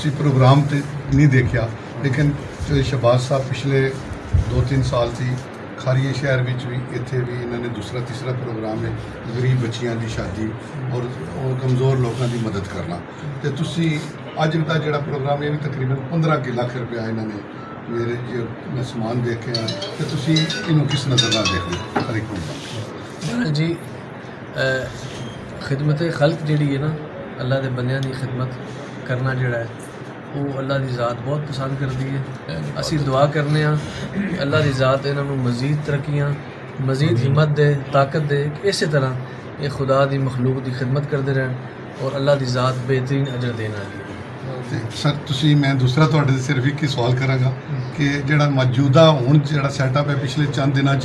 तुसी प्रोग्राम तो नहीं देखा, लेकिन जो शहबाज साहब पिछले 2-3 साल थी खारिए शहर में भी इत्थे भी इन्होंने दूसरा तीसरा प्रोग्राम है गरीब बच्चियां की शादी और कमज़ोर लोगों की मदद करना। तो तुसी अज का जोड़ा प्रोग्राम ये भी तकरीबन 15 लाख रुपया इन्होंने मेरे जो मैं समान देखे हैं, तो तुसी इन्हों किस नज़र नाल देखते हो? हर एक जी खिदमत खल्क जी है ना, अल्लाह के बंदियां की खिदमत करना जोड़ा है वो अल्लाह की ज़ात बहुत पसंद करती है। असी दुआ करने अल्लाह की ज़ात इन्हों मज़ीद तरक्कियाँ मज़ीद हिम्मत दे ताकत दे, इस तरह ये खुदा की मखलूक की खिदमत करते रहन और अल्लाह की ज़ात बेहतरीन अजर देना। सर तुसी मैं दूसरा तुहाडे सिर्फ एक ही सवाल करांगा कि जिहड़ा मौजूदा हुण जिहड़ा सैटअप है पिछले चंद दिनों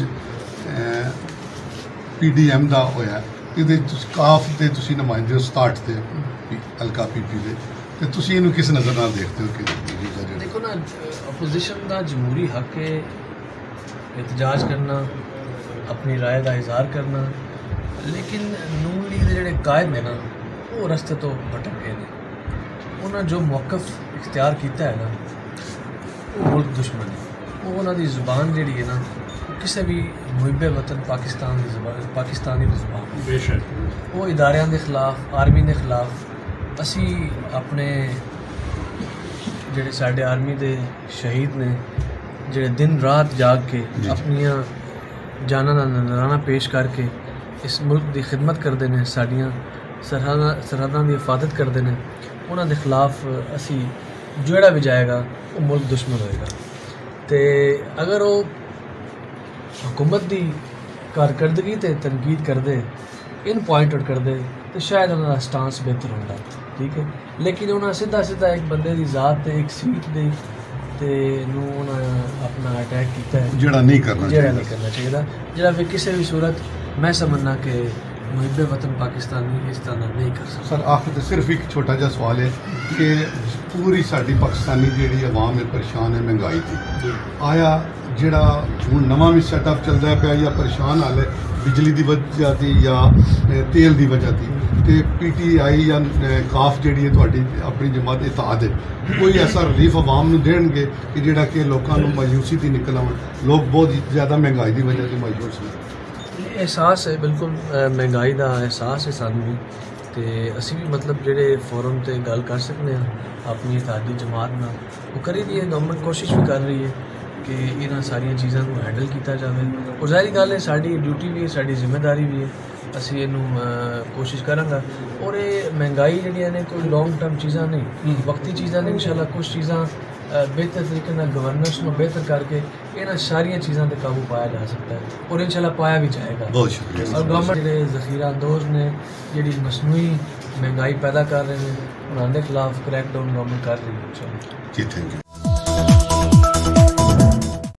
PDM का होया, ये काफ के तुसी नुमाइंदे हो 67 के हल्का PP के, तो तुसी इहनूं किस नज़र नाल देखते हो? कि देखो ना, अपोजिशन का जमहूरी हक है एहतजाज करना, अपनी राय का इजहार करना, लेकिन नून लीग के जोड़े कायद ने ना वो रस्ते तो भटक गए हैं। उन्होंने जो मौकफ इख्तियार किया है ना वो मुल्क दुश्मन है। वो उन्होंने जुबान जी है ना किसी भी मुहिब वतन पाकिस्तान की जुबान पाकिस्तानी जुबान बेशक वो इदारियां के खिलाफ आर्मी के खिलाफ असी अपने जोड़े साढ़े आर्मी के शहीद ने जोड़े दिन रात जाग के अपनिया जाना का नजराना पेश करके इस मुल्क की खिदमत करते हैं, साड़ियाँ सरहदां की हिफाजत करते हैं, उन्होंने खिलाफ असी जोड़ा भी जाएगा वो मुल्क दुश्मन होएगा। तो अगर वो हुकूमत की कारकर्दगी ते तनकीद करते इन पॉइंट आउट करते तो शायद उन्होंने स्टांस बेहतर होता, ठीक है। लेकिन उन्होंने सीधा सीधा एक बंदे की ज़ात ते एक सीट दे ते उन्होंने अपना अटैक किया है, जेड़ा नहीं करना चाहिए। जेड़ा भी किसी भी सूरत मैं समझना कि मुहिब वतन पाकिस्तानी इस तरह नहीं कर सकता। सर आखिर तो सिर्फ एक छोटा जहा सवाल है कि पूरी साड़ी पाकिस्तानी जी आवाम है परेशान है महंगाई की, आया जोड़ा हूँ नवा भी सैटअप चलता पाया या परेशान हाल है बिजली की वजह थी या तेल की वजह थी, तो PTI या काफ जी है थोड़ी अपनी जमात इत्तेहाद है, कोई ऐसा रिलीफ आवाम को देंगे कि जोड़ा कि लोगों को मायूसी थी निकल आवन? लोग बहुत ज़्यादा महंगाई की वजह से मायूस हैं। एहसास है बिल्कुल महंगाई का एहसास है सानू भी, तो असी भी मतलब जोड़े फोरम पर गल कर सकते हैं अपनी इत्तेहादी जमात ना वो करी दी है। गवर्नमेंट कोशिश भी कर रही है कि इन्हां सारिया चीज़ों को हैंडल किया जाए और जाहिर गल है साड़ी ड्यूटी भी है, साड़ी जिम्मेदारी भी है, असी इनू कोशिश करांगा। और ये महंगाई जिहड़ियां ने कोई लॉन्ग टर्म चीज़ा नहीं, वक्ती चीज़ा ने। इंशाल्लाह कुछ चीज़ा बेहतर तरीके से गवर्नेंस को बेहतर करके इन्हां सारिया चीज़ों पर काबू पाया जा सकता है और इंशाल्लाह पाया भी जाएगा। बहुत शुक्रिया। और गवर्नमेंट जो ज़ख़ीरा अंदोज़ ने जी मसनूई महंगाई पैदा कर रहे हैं उन्होंने खिलाफ क्रैकडाउन गवर्नमेंट कर रही है। जी थैंक यू।